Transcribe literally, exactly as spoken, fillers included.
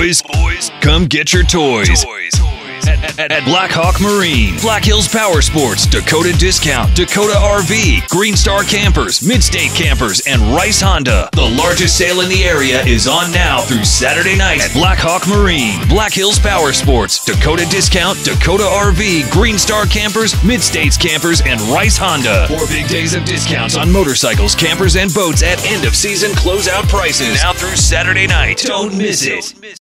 boys. Boys, come get your toys. Toys. At, at, at Black Hawk Marine, Black Hills Powersports, Dakota Discount, Dakota R V, Green Star Campers, Midstates Campers, and Rice Honda. The largest sale in the area is on now through Saturday night at Black Hawk Marine, Black Hills Powersports, Dakota Discount, Dakota R V, Green Star Campers, Midstates Campers, and Rice Honda. Four big days of discounts on motorcycles, campers, and boats at end of season closeout prices now through Saturday night. Don't miss it.